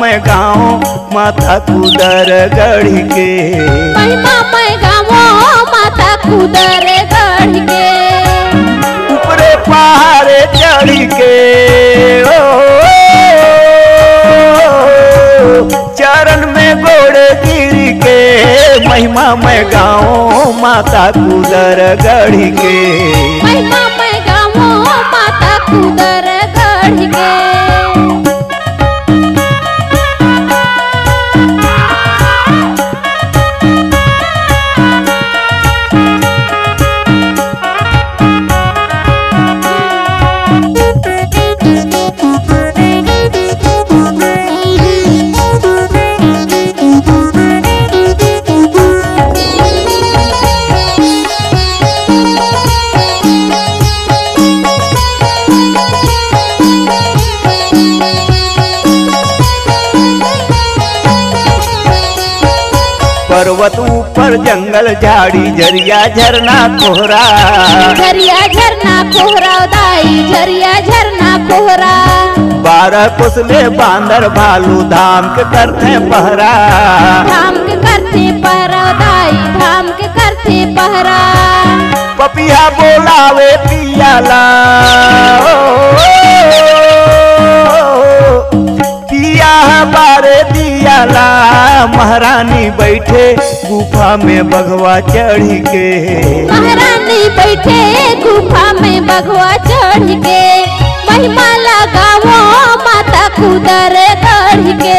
मैं गाँव माता कुदर गढ़ के। महिमा मैं गाँव माता कुदर गढ़ के। ऊपरे पहाड़े चढ़ के चरण में गोड़ गिर के। महिमा मैं गाँव माता कुदर गढ़ के। महिमा मैं गाँव माता कुदर गढ़ के। पर्वत ऊपर जंगल झाड़ी झरिया झरना कोहरा। झरिया झरना कोहरा दाई झरिया झरना कोहरा। 12 कुसले बांदर भालू धाम के करते पहरा। धाम के करते पहरा दाई धाम के करते पहरा। पपिया बोलावे पियाला पिया बारे दियाला। महारानी बैठे गुफा में बघवा चढ़ के। महारानी बैठे गुफा में बघवा चढ़ के। महिमा लगावो माता कुदर गढ़ के।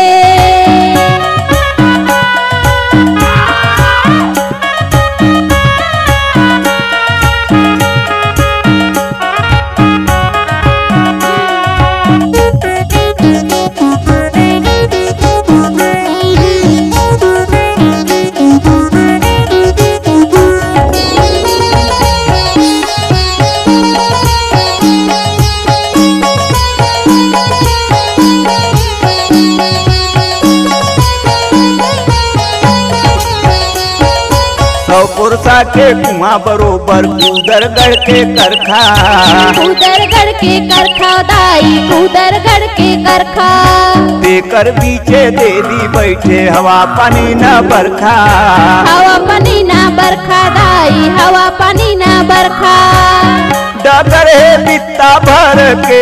पुरसा के कुआं बरोबर कूदरगढ़ के करखा। कूदरगढ़ के करखा दाई कूदरगढ़ के करखा। देकर बीचे देवी बैठे हवा पानी न बरखा। हवा पानी न बरखा दाई हवा पानी न बरखा। डगर है बित्ता भर के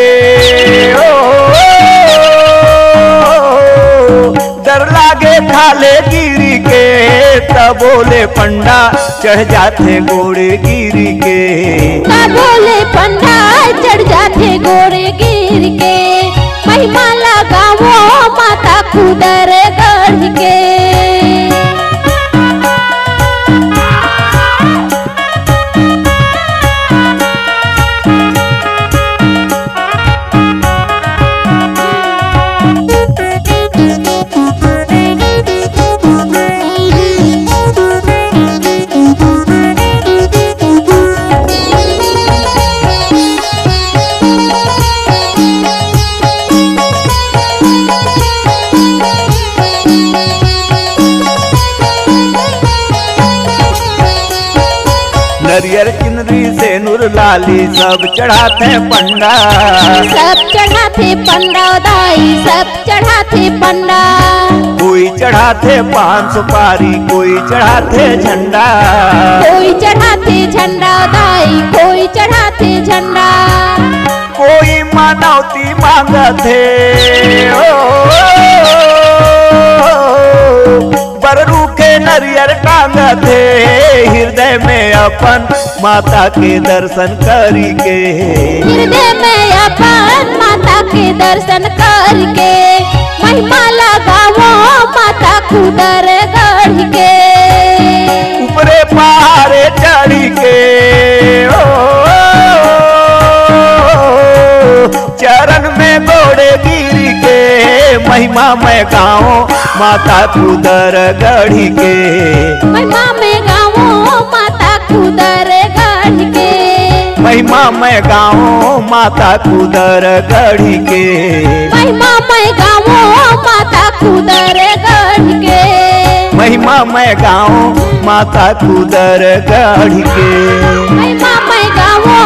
डर लागे खाले गिरी के। तब बोले पंडा चढ़ जाते घोड़े गिरी के। तब बोले पंडा चढ़ जाते घोड़े गिर के। महिमा लगावो माता कुदर गढ़ के। नरियर किनरी से नूर लाली सब चढ़ाते पंडा। सब चढ़ाते पंडा दाई सब चढ़ाते पंडा। कोई चढ़ाते पान सुपारी कोई चढ़ाते झंडा। कोई चढ़ाते झंडा दाई कोई चढ़ाते झंडा। कोई मानवती मांगते बरू के नरियर टांगते। हृदय में अपन माता के दर्शन करी के। हृदय में अपन माता के दर्शन करके। महिमा लगावो माता कुदर गढ़ के। ऊपरे पहाड़े चढ़ के चरण में गोड़े गिर के। महिमा मैं गाँव माता कुदर गढ़ के। महिमा मैं गाँव माता कुदर गढ़ के। महिमा मैं गाँव माता कुदर गढ़ के। महिमा मैं गाँव माता कुदर गढ़ के। महिमा मैं गाँव माता कुदर गढ़ के। महिमा मैं गाँव